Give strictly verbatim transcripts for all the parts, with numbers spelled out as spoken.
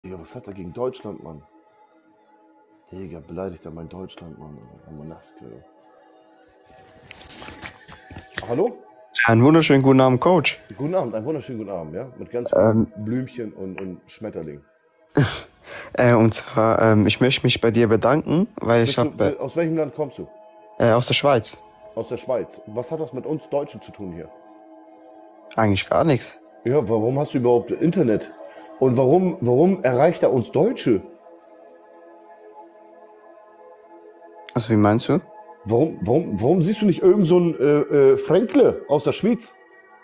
Digga, was hat er gegen Deutschland, Mann? Digga, beleidigt er mein Deutschland, Mann. Monaske. Hallo? Einen wunderschönen guten Abend, Coach. Guten Abend, einen wunderschönen guten Abend, ja? Mit ganz Ähm, vielen Blümchen und, und Schmetterling. äh, und zwar, ähm, ich möchte mich bei dir bedanken, weil ich Bist du, habe bi- aus welchem Land kommst du? äh, äh, aus der Schweiz Aus der Schweiz. Was hat das mit uns Deutschen zu tun hier? eigentlich gar nichts. Ja, warum hast du überhaupt Internet? Und warum, warum erreicht er uns Deutsche? Also wie meinst du? Warum, warum, warum siehst du nicht irgend so einen äh, äh, Fränkle aus der Schweiz?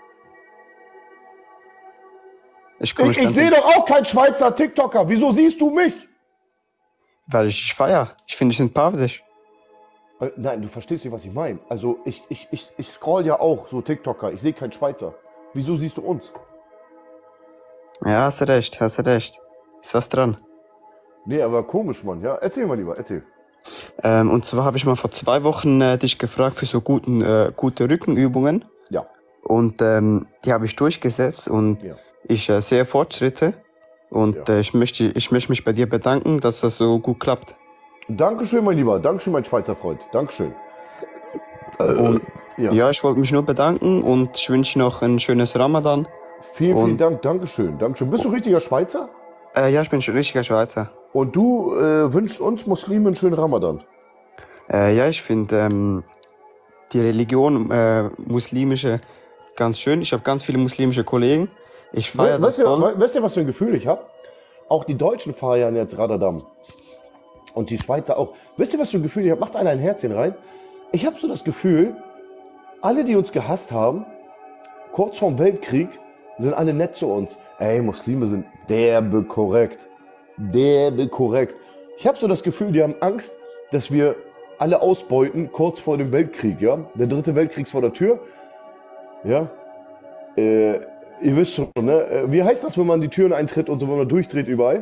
Ich komme Ich, nicht ich sehe doch auch keinen Schweizer TikToker. Wieso siehst du mich? weil ich dich feier. Ich finde dich sympathisch. Äh, Nein, du verstehst nicht, was ich meine. Also ich, ich, ich, ich scroll ja auch so TikToker. Ich sehe keinen Schweizer. Wieso siehst du uns? Ja, hast du recht, hast du recht. Ist was dran. Nee, aber komisch, Mann. Ja, erzähl mal lieber, erzähl. Ähm, und zwar habe ich mal vor zwei Wochen äh, dich gefragt für so guten, äh, gute Rückenübungen. Ja, Und ähm, die habe ich durchgesetzt und ja. ich äh, sehe Fortschritte. Und Ja. äh, ich möchte, ich möchte mich bei dir bedanken, dass das so gut klappt. Dankeschön, mein Lieber. Dankeschön, mein Schweizer Freund. Dankeschön. Und Ja. ja, ich wollte mich nur bedanken und ich wünsche noch ein schönes Ramadan. Vielen, vielen Und- Dank. Dankeschön. Dankeschön. Bist du richtiger Schweizer? Äh, ja, ich bin ein richtiger Schweizer. Und du äh, wünschst uns Muslimen einen schönen Ramadan. Äh, ja, ich finde ähm, die Religion äh, muslimische ganz schön. Ich habe ganz viele muslimische Kollegen. Ich feiere We das weißt, du, voll. we weißt du, was für ein Gefühl ich habe? Auch die Deutschen feiern jetzt Radadam. Und die Schweizer auch. Wisst ihr, was für ein Gefühl ich habe? Macht einer ein Herzchen rein. Ich habe so das Gefühl, alle, die uns gehasst haben, kurz vorm Weltkrieg, sind alle nett zu uns. Ey, Muslime sind derbe korrekt. Derbe korrekt. Ich habe so das Gefühl, die haben Angst, dass wir alle ausbeuten kurz vor dem Weltkrieg, ja? Der dritte Weltkrieg ist vor der Tür. Ja? Äh, ihr wisst schon, ne? Äh, Wie heißt das, wenn man die Türen eintritt und so, wenn man durchdreht überall?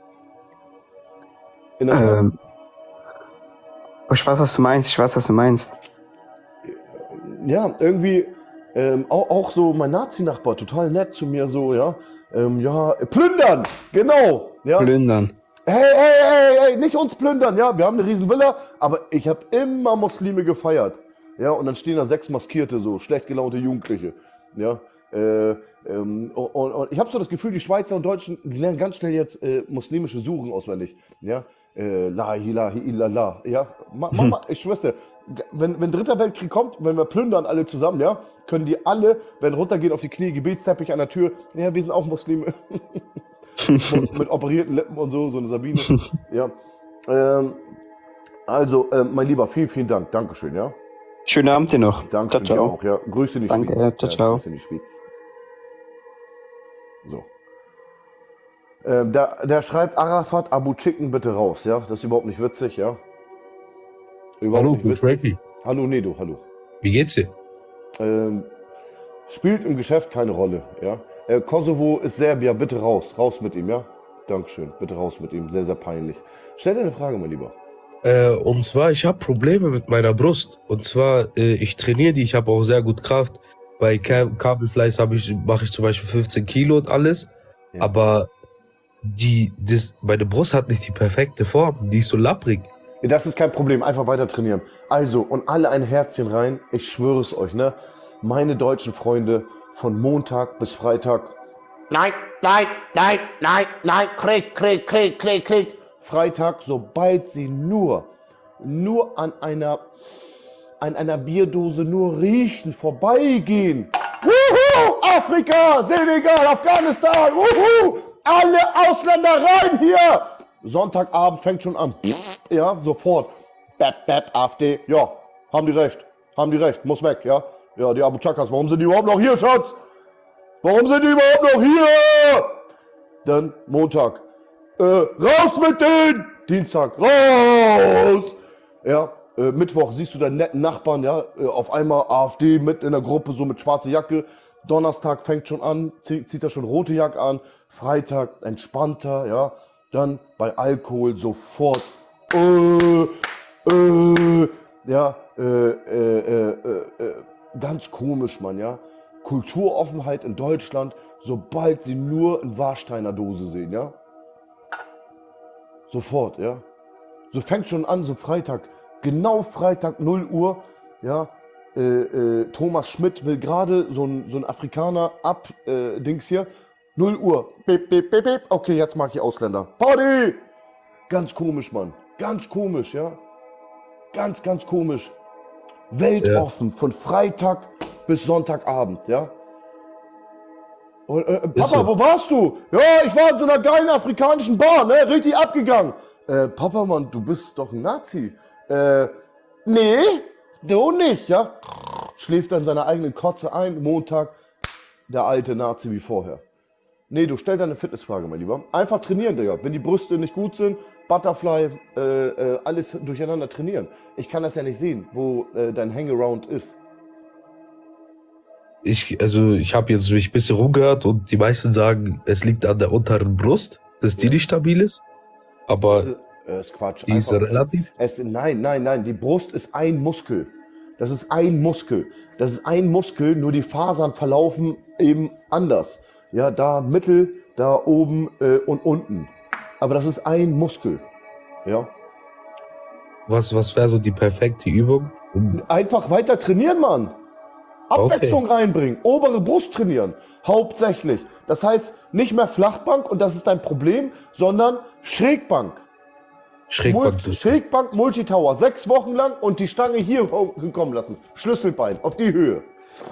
In der Stadt? Ähm, ich weiß, was du meinst. Ich weiß, was du meinst. Ja, irgendwie ähm, auch, auch so mein Nazi-Nachbar, total nett zu mir, so, ja. Ähm, ja, plündern, genau. Ja. Plündern. Hey, hey, hey, hey, nicht uns plündern, ja. Wir haben eine riesen Villa, aber ich habe immer Muslime gefeiert. Ja, und dann stehen da sechs Maskierte, so schlecht gelaunte Jugendliche. Ja. Äh, ähm, und, und ich habe so das Gefühl, die Schweizer und Deutschen, die lernen ganz schnell jetzt äh, muslimische Suren auswendig. Ja. Äh, La ilaha illallah. Ja. Ma, ma, ma, ich schwör's dir, wenn, wenn dritter Weltkrieg kommt, wenn wir plündern alle zusammen, ja, können die alle, wenn runtergehen auf die Knie, Gebetsteppich an der Tür, ja, wir sind auch Muslime. mit, mit operierten Lippen und so, so eine Sabine. Ja. Ähm, also, ähm, mein Lieber, vielen, vielen Dank. Dankeschön, ja. Schönen Abend dir noch. Danke dir ciao. auch, ja. Grüße in die Danke, Schweiz. ja, ciao, ciao. Grüße in die Schweiz. So. Ähm, der, der schreibt Arafat Abu Chicken bitte raus, ja. Das ist überhaupt nicht witzig, ja. Überhaupt Hallo, nicht Coach witzig. Rapey. Hallo Nedo, hallo. Wie geht's dir? Ähm, spielt im Geschäft keine Rolle, ja. Äh, Kosovo ist Serbia, bitte raus. Raus mit ihm, ja. Dankeschön, bitte raus mit ihm. Sehr, sehr peinlich. Stell dir eine Frage, mein Lieber. Äh, und zwar, ich habe Probleme mit meiner Brust. Und zwar, äh, ich trainiere die, ich habe auch sehr gut Kraft. Bei Ka Kabelfleiß habe ich, mache ich zum Beispiel fünfzehn Kilo und alles. Ja. Aber die, das, meine Brust hat nicht die perfekte Form. Die ist so lapprig. Das ist kein Problem, einfach weiter trainieren. Also, und alle ein Herzchen rein. Ich schwöre es euch, ne? Meine deutschen Freunde, von Montag bis Freitag. Nein, nein, nein, nein, nein, Krieg, Krieg, Krieg, Krieg, Krieg. Freitag, sobald sie nur, nur an einer, an einer Bierdose nur riechen, vorbeigehen. Wuhu! Afrika, Senegal, Afghanistan, wuhu! Alle Ausländer rein hier! Sonntagabend fängt schon an. Ja, sofort. Bap, bap, AfD. Ja, haben die recht. Haben die recht. Muss weg, ja. Ja, die Abu Chakas. Warum sind die überhaupt noch hier, Schatz? Warum sind die überhaupt noch hier? Dann Montag. Äh, raus mit denen! Dienstag. Raus! Ja, äh, Mittwoch siehst du deinen netten Nachbarn, ja. Äh, auf einmal AfD mit in der Gruppe, so mit schwarzer Jacke. Donnerstag fängt schon an, zieht, zieht er schon rote Jacke an. Freitag entspannter, ja. Dann bei Alkohol sofort. Äh, äh, ja, äh, äh, äh, äh, ganz komisch, Mann, ja. Kulturoffenheit in Deutschland, sobald sie nur in Warsteiner Dose sehen, ja. Sofort, ja. So fängt schon an, so Freitag, genau Freitag, null Uhr, ja. Äh, äh, Thomas Schmidt will gerade so ein, so ein Afrikaner ab, äh, Dings hier, null Uhr, beep, beep, beep, beep. Okay, jetzt mag ich Ausländer. Party! Ganz komisch, Mann. Ganz komisch, ja. Ganz, ganz komisch. Weltoffen, ja. Von Freitag bis Sonntagabend, ja. Und, äh, Papa, so. Wo warst du? Ja, ich war in so einer geilen afrikanischen Bar, ne? Richtig abgegangen. Äh, Papa, Mann, du bist doch ein Nazi. Äh, nee, du nicht, ja. Schläft dann seine eigene Kotze ein, Montag, der alte Nazi wie vorher. Nee, du stell deine Fitnessfrage, mein Lieber. Einfach trainieren, Digga. Wenn die Brüste nicht gut sind, Butterfly, äh, äh, alles durcheinander trainieren. Ich kann das ja nicht sehen, wo äh, dein Hangaround ist. Ich, also ich habe jetzt mich ein bisschen rumgehört und die meisten sagen, es liegt an der unteren Brust, dass die nicht stabil ist. Aber das ist, äh, ist Quatsch. Die ist Einfach, relativ? Es, nein, nein, nein. Die Brust ist ein Muskel. Das ist ein Muskel. Das ist ein Muskel, nur die Fasern verlaufen eben anders. Ja, da mittel, da oben äh, und unten. Aber das ist ein Muskel. Ja. Was, was wäre so die perfekte Übung? Um Einfach weiter trainieren, Mann. Abwechslung Okay. reinbringen, obere Brust trainieren, hauptsächlich. Das heißt, nicht mehr Flachbank und das ist dein Problem, sondern Schrägbank. Schrägbank. Mul Schrägbank, Multitower, sechs Wochen lang und die Stange hier kommen lassen. Schlüsselbein, auf die Höhe.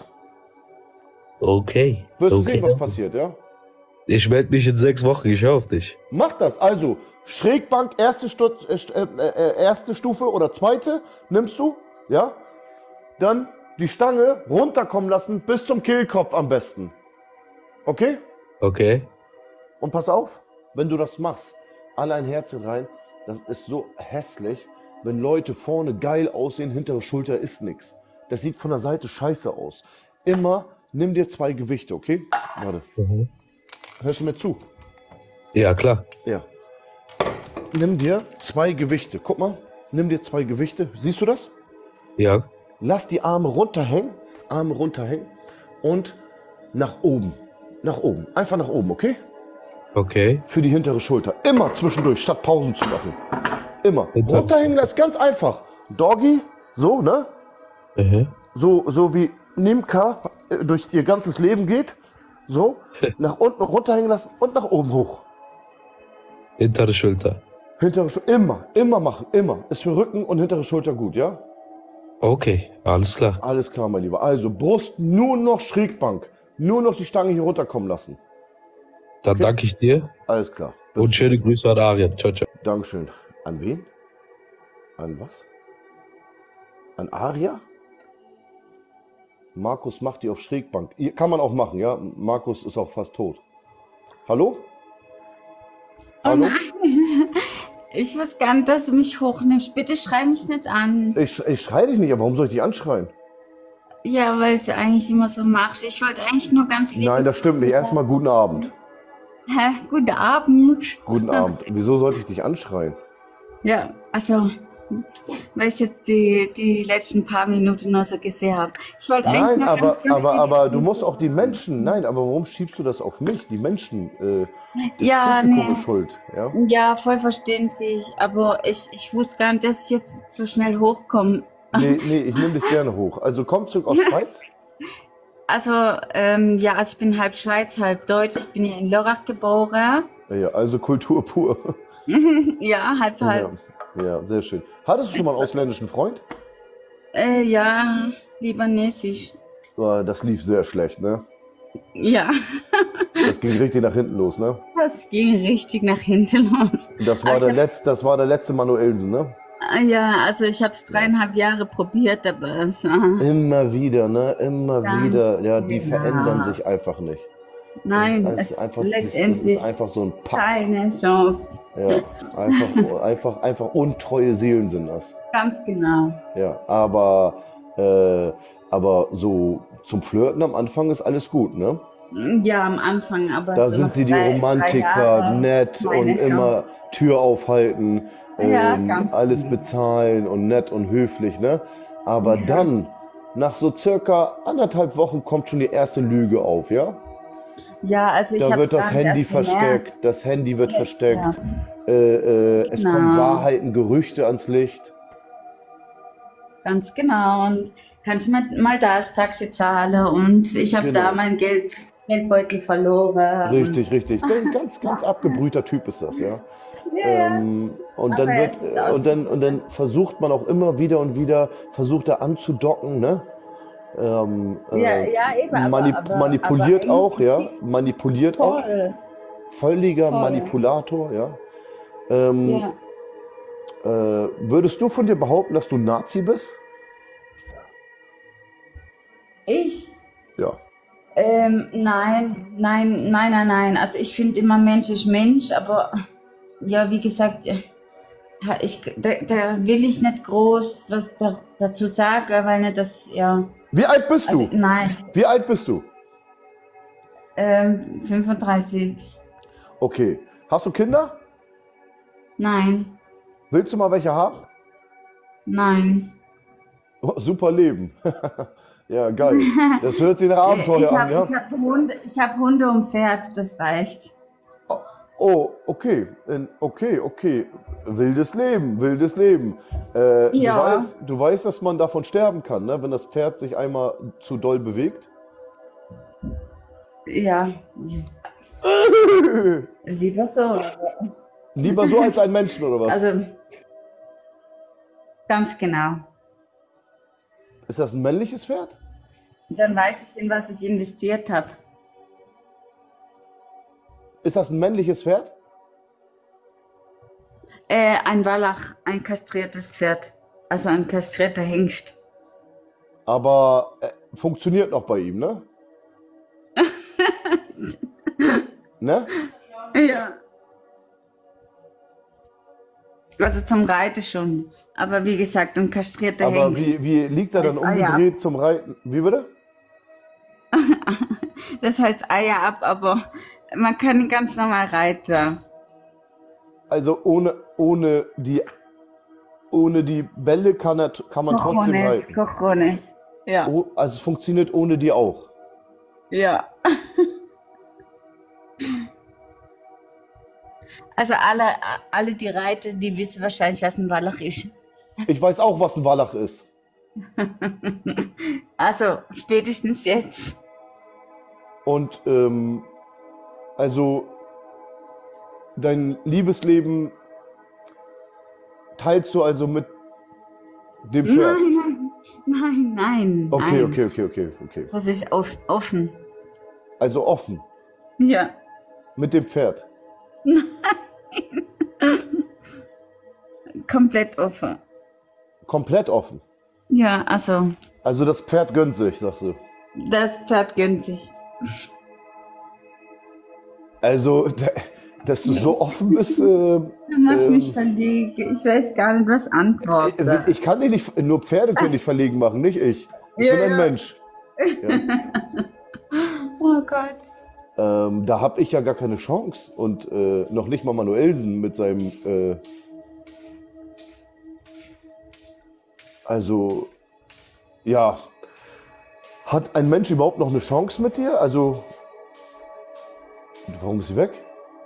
Okay. Wirst du okay. sehen, was passiert, ja? Ich melde mich in sechs Wochen, ich höre auf dich. Mach das. Also, Schrägbank, erste, Stutz, äh, äh, erste Stufe oder zweite, nimmst du, ja? Dann die Stange runterkommen lassen, bis zum Kehlkopf am besten. Okay? Okay. Und pass auf, wenn du das machst, alle ein Herzchen rein, das ist so hässlich, wenn Leute vorne geil aussehen, hintere Schulter ist nix. Das sieht von der Seite scheiße aus. Immer nimm dir zwei Gewichte, okay? Warte. Mhm. Hörst du mir zu? Ja, klar. Ja. Nimm dir zwei Gewichte. Guck mal, nimm dir zwei Gewichte. Siehst du das? Ja. Lass die Arme runterhängen, Arme runterhängen und nach oben. Nach oben. Einfach nach oben, okay? Okay. Für die hintere Schulter. Immer zwischendurch, statt Pausen zu machen. Immer. Hinter- Runterhängen, das ist ganz einfach. Doggy, so, ne? Mhm. So, so wie Nimka äh, durch ihr ganzes Leben geht. So. Nach unten runterhängen lassen und nach oben hoch. Hintere Schulter. Hintere Schulter. Immer, immer machen, immer. Ist für Rücken und hintere Schulter gut, ja? Okay, alles klar. Alles klar, mein Lieber. Also Brust, nur noch Schrägbank. Nur noch die Stange hier runterkommen lassen. Dann Okay. danke ich dir Alles klar. und schöne Grüße an Arian. Ciao, ciao. Dankeschön. An wen? An was? An Aria? Markus macht die auf Schrägbank. Ihr- Kann man auch machen, ja? Markus ist auch fast tot. Hallo? Oh Hallo? nein, ich weiß gar nicht, dass du mich hochnimmst. Bitte schrei mich nicht an. Ich, ich schreie dich nicht, aber warum soll ich dich anschreien? Ja, weil du eigentlich immer so machst. Ich wollte eigentlich nur ganz lieb. Nein, das stimmt nicht. Erstmal guten Abend. Hä? Guten Abend. Guten Abend. Wieso sollte ich dich anschreien? Ja, also, weil ich jetzt die, die letzten paar Minuten noch so gesehen habe. Ich wollte eigentlich Nein, nur aber, ganz, ganz aber, lieb aber du grüßen. musst auch die Menschen. Nein, aber warum schiebst du das auf mich? Die Menschen. Äh, das Ja, Publikum nee. ist schuld. Ja? Ja, voll verständlich. Aber ich, ich wusste gar nicht, dass ich jetzt so schnell hochkomme. Nee, nee, ich nehme dich gerne hoch. Also kommst du aus Schweiz? Also, ähm, ja, also ich bin halb Schweiz, halb Deutsch. Ich bin ja in Lörrach geboren. Ja, also Kultur pur. Ja, halb, halb. Ja, ja, sehr schön. Hattest du schon mal einen ausländischen Freund? Äh, ja, libanesisch. Oh, das lief sehr schlecht, ne? Ja, Das ging richtig nach hinten los, ne? das ging richtig nach hinten los. Das war, Aber der, ich letzte, das war der letzte Manuelsen, ne? hab, ja, also ich habe es dreieinhalb Jahre probiert, aber es war, Immer wieder, ne? Immer Ganz wieder. Ja, die genau. verändern sich einfach nicht. nein, das ist, es ist ist einfach, das, das letztendlich ist einfach so ein Pack. keine Chance. Ja, einfach, einfach, einfach untreue Seelen sind das. Ganz genau. Ja, aber, äh, aber so zum Flirten am Anfang ist alles gut, ne? Ja, am Anfang, aber Da so sind nach sie die drei- drei Romantiker, Jahre nett meine und Chance. immer Tür aufhalten, Ja, ähm, ganz alles genau. bezahlen und nett und höflich, ne? Aber Ja. dann, nach so circa anderthalb Wochen, kommt schon die erste Lüge auf, ja? Ja, also ich Da habe es wird das gar nicht Handy erst gemerkt. versteckt, das Handy wird Ja, versteckt, äh, äh, es kommen genau, Wahrheiten, Gerüchte ans Licht. ganz genau. Und kann ich mal, mal da das Taxi zahlen und ich habe da Genau. mein Geld, Geldbeutel verloren und Richtig, richtig. Ein ganz, ganz abgebrühter Typ ist das, ja. ja, ja. Ähm, und Aber dann er wird, sieht äh, aus und wie dann, und dann versucht man auch immer wieder und wieder, versucht er anzudocken, ne? Ähm, ja, äh, ja, eben, aber, manip aber, aber manipuliert auch, ja, eigentlich manipuliert auch, voll, völliger voll. Manipulator, ja. Ähm, Ja. äh, würdest du von dir behaupten, dass du Nazi bist? Ich? Ja. Ähm, nein, nein, nein, nein, nein. Also ich finde immer Mensch ist Mensch, aber ja, wie gesagt, ja, ich, da, da will ich nicht groß was da, dazu sagen, weil nicht das, ja, Wie alt bist also du? nein, Wie alt bist du? ähm, fünfunddreißig, Okay. Hast du Kinder? nein, Willst du mal welche haben? nein. Oh, super Leben. Ja, geil. Das hört sich nach Äh, Abenteuer Ich an, habe ja? ich hab Hunde, ich hab Hunde und Pferd, das reicht. Oh, okay, in- okay, okay. Wildes Leben, wildes Leben. Äh, du Ja, weißt, du weißt, dass man davon sterben kann, ne? Wenn das Pferd sich einmal zu doll bewegt. ja, lieber so. Lieber so als ein Menschen, oder was? Also ganz genau. Ist das ein männliches Pferd? Dann weiß ich, in was ich investiert habe. Ist das ein männliches Pferd? Äh, ein Wallach, ein kastriertes Pferd. Also ein kastrierter Hengst. Aber äh, funktioniert noch bei ihm, ne? Ne? Ja. Also zum Reiten schon. Aber wie gesagt, ein kastrierter Aber Hengst. wie, wie liegt er dann Das Eier ab. umgedreht zum Reiten? Wie bitte? Das heißt Eier ab, aber man kann ganz normal reiten. Also ohne, ohne, die, ohne die Bälle kann, er, kann man trotzdem Cojones, reiten. Cojones. Ja. Oh, also es funktioniert ohne die auch. Ja. Also alle, alle die Reiter, die wissen wahrscheinlich, was ein Wallach ist. Ich weiß auch, was ein Wallach ist. Also spätestens jetzt. Und ähm, also dein Liebesleben teilst du also mit dem Pferd. Nein, nein, nein, Okay, nein. okay, okay, okay, okay. Das ist off offen. Also offen Ja. mit dem Pferd. Komplett offen. Komplett offen. Ja, also Also das Pferd gönnt sich, sagst du. das Pferd gönnt sich. Also, da- dass du so offen bist, äh, Du machst ähm, mich verlegen. Ich weiß gar nicht, was antworten. ich, ich kann dich nicht, nur Pferde können dich verlegen machen, nicht ich. Ich Ja, bin ein ja. Mensch. Oh Gott. Ähm, da habe ich ja gar keine Chance. Und äh, noch nicht mal Manuelsen mit seinem. Äh, also, ja. Hat ein Mensch überhaupt noch eine Chance mit dir? Also, warum ist sie weg?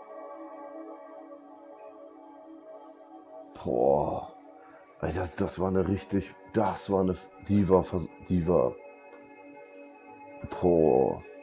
Boah. Ey, das, das war eine richtig. Das war eine. Die war. vers- Die war. Boah.